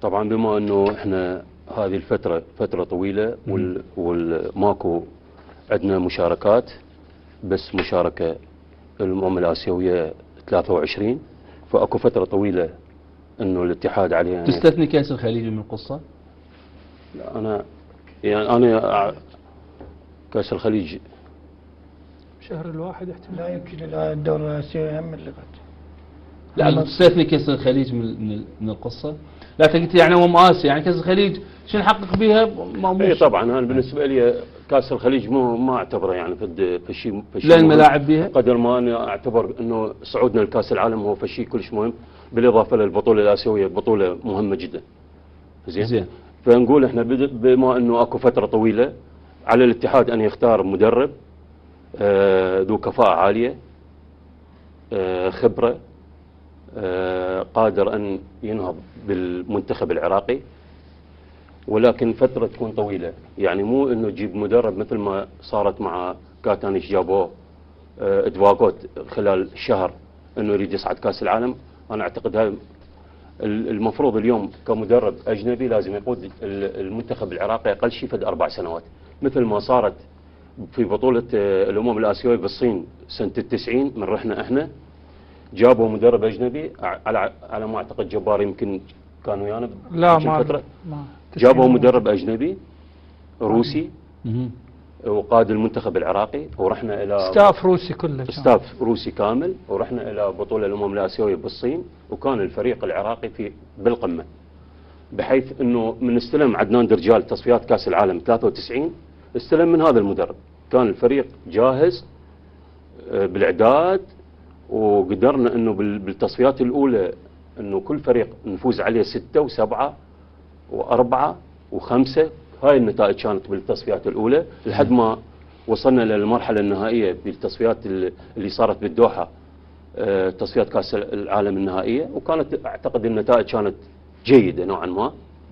طبعا بما انه احنا هذه الفتره فتره طويله والماكو عندنا مشاركات، بس مشاركه الامم الاسيويه 23، فاكو فتره طويله انه الاتحاد عليها يعني. تستثني كاس الخليج من القصه؟ لا انا كاس الخليج شهر الواحد احتمال. لا يمكن الدوري الآسيوي هم اللي قد. لا تستثني كاس الخليج من القصه؟ لا قلت يعني اسيا، يعني كاس الخليج شو نحقق بها؟ اي طبعا انا بالنسبه لي كاس الخليج ما اعتبره يعني في شيء لا الملاعب بها قدر ما انا اعتبر انه صعودنا لكاس العالم هو في شيء كلش مهم، بالاضافه للبطوله الاسيويه بطوله مهمه جدا. زين. فنقول احنا بما انه اكو فتره طويله على الاتحاد ان يختار مدرب ذو كفاءه عاليه، خبره، قادر أن ينهض بالمنتخب العراقي، ولكن فترة تكون طويلة، يعني مو أنه تجيب مدرب مثل ما صارت مع كاتانيش، جابوه ادواقوت خلال شهر أنه يريد يصعد كأس العالم. أنا أعتقد هذا المفروض اليوم كمدرب أجنبي لازم يقود المنتخب العراقي أقل شيء فد 4 سنوات، مثل ما صارت في بطولة الأمم الآسيوية بالصين سنة 90 من رحنا احنا، جابوا مدرب اجنبي على ما اعتقد جبار يمكن كانوا ويانا لا فتره. جابوا مدرب اجنبي روسي وقاد المنتخب العراقي، ورحنا الى ستاف روسي كله، ستاف روسي كامل، ورحنا الى بطوله الامم الاسيويه بالصين، وكان الفريق العراقي بالقمه، بحيث انه من استلم عدنان درجال تصفيات كاس العالم 93 استلم من هذا المدرب، كان الفريق جاهز بالاعداد، وقدرنا انه بالتصفيات الاولى انه كل فريق نفوز عليه 6 و7 و4 و5. هاي النتائج كانت بالتصفيات الاولى لحد ما وصلنا للمرحله النهائيه بالتصفيات اللي صارت بالدوحه، تصفيات كاس العالم النهائيه، وكانت اعتقد النتائج كانت جيده نوعا ما.